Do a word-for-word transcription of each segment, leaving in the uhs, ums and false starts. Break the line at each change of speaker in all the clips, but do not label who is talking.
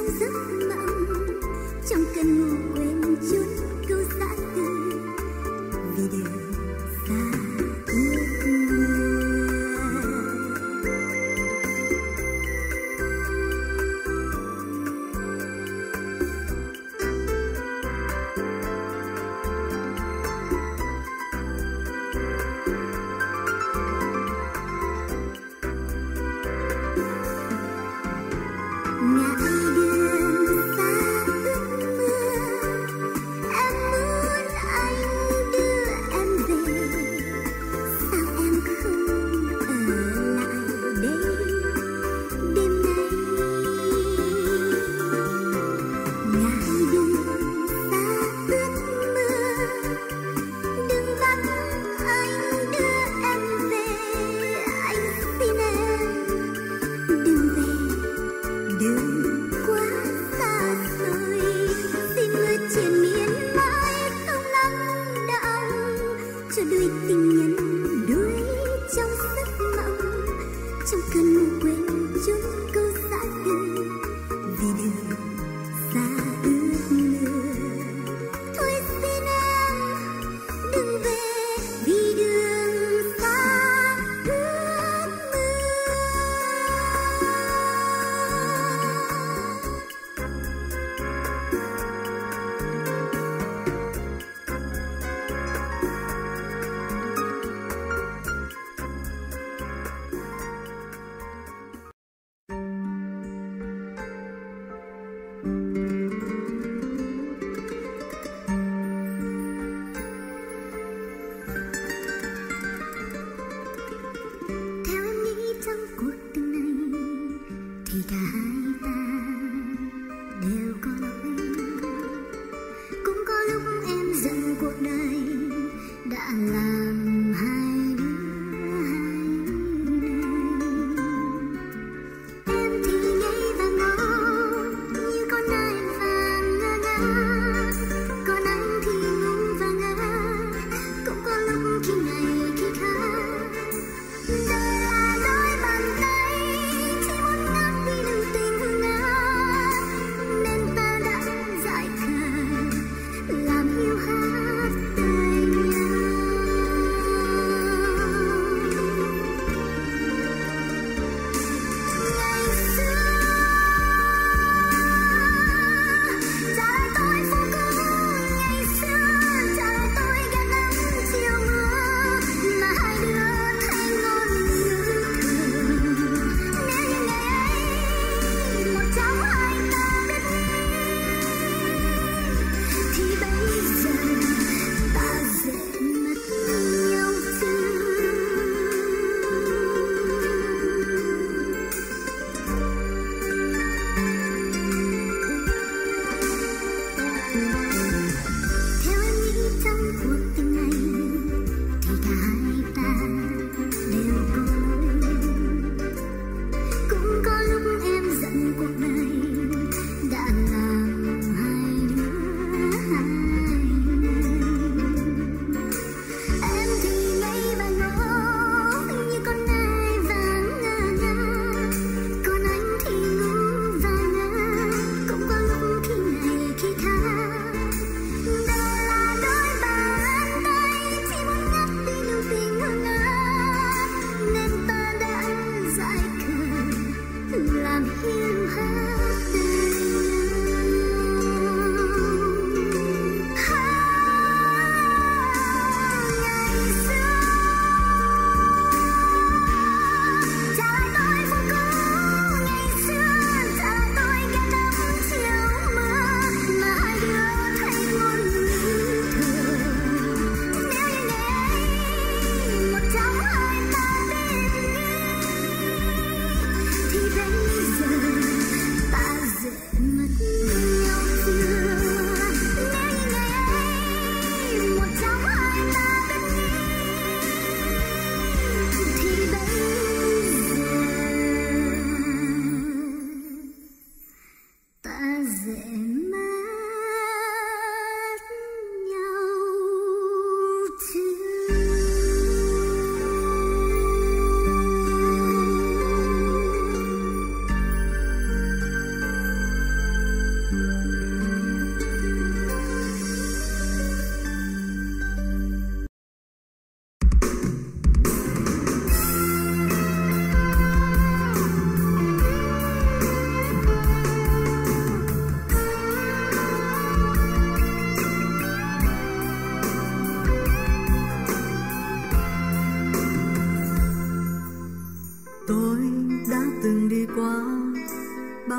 giấc mộng, trong cơn ngủ quên chút câu giã từ vì đường xa ước mơ.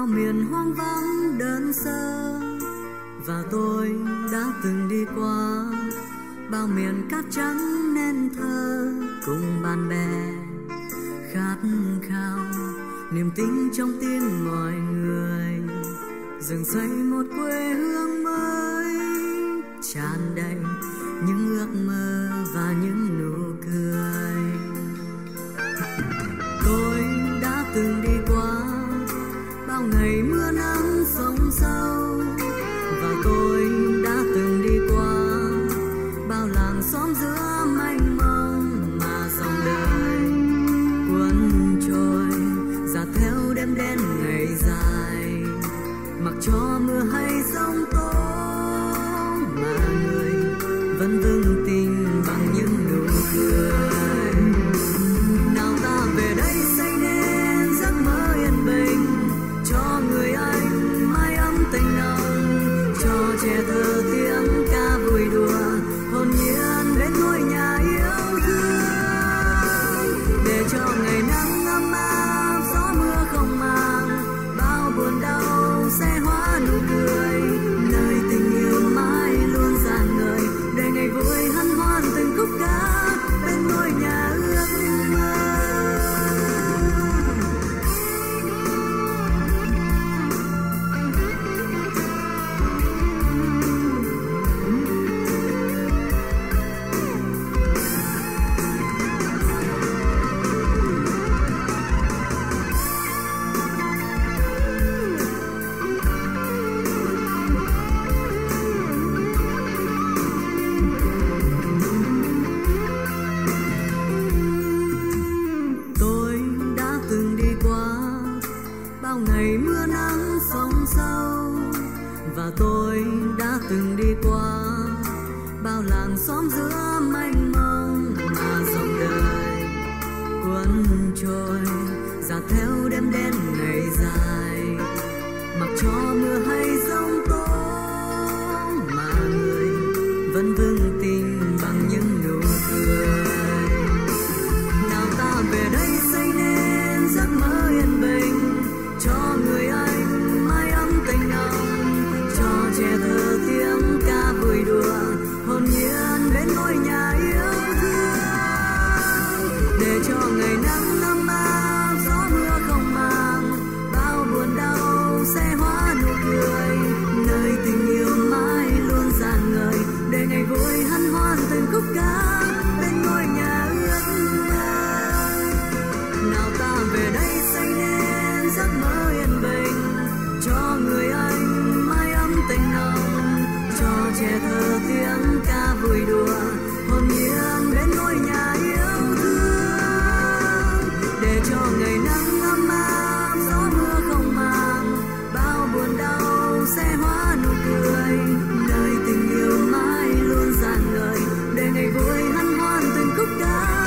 miền hoang vắng đơn sơ, và tôi đã từng đi qua bao miền cát trắng nên thơ, cùng bạn bè khát khao niềm tin trong tim mọi người, dựng xây một quê hương mới tràn đầy những ước mơ và những nụ cười. Tôi đã từng đi qua bao ngày mưa nắng sông sâu, và tôi đã từng đi qua bao làng xóm giữa mênh mông mà dòng đời cuốn trôi dạt theo đêm đen ngày dài, mặc cho mưa hay giông tố mà người vẫn vững tin bằng những nụ cười. Nào ta về đây xây nên giấc mơ yên bình cho người anh mái ấm tình nồng, cho trẻ thơ tiếng ca vui đùa hồn nhiên đến ngôi nhà yêu thương, để cho ngày nắng ấm áp gió mưa không màng, bao buồn đau sẽ hóa nụ cười, nơi tình yêu mãi luôn rạng ngời, để ngày vui hân hoan từng khúc ca bên ngôi nhà ước mơ. Ngày mưa nắng sông sâu, và tôi đã từng đi qua bao làng xóm giữa mênh mông mà dòng đời cuốn trôi dạt theo đêm đen ngày dài, mặc cho mưa hay giông tố mà người vẫn vững tin bằng những nụ cười. Nào ta về đây xây nên giấc mơ yên bình cho người anh mái ấm tình nồng, cho trẻ thơ tiếng ca vui đùa hồn nhiên đến ngôi nhà yêu thương, để cho ngày nắng ấm áp gió mưa không màng, bao buồn đau sẽ hóa nụ cười, nơi tình yêu mãi luôn rạng ngời, để ngày vui hân hoan từng khúc ca bên ngôi nhà ước mơ. Nào ta về đây xây nên giấc mơ yên bình cho người anh mái ấm tình nồng, cho trẻ thơ tiếng ca vui đùa hồn nhiên đến ngôi nhà yêu thương, để cho ngày nắng ấm áp gió mưa không màng, bao buồn đau sẽ hóa nụ cười, nơi tình yêu mãi luôn rạng ngời, để ngày vui hân hoan từng khúc ca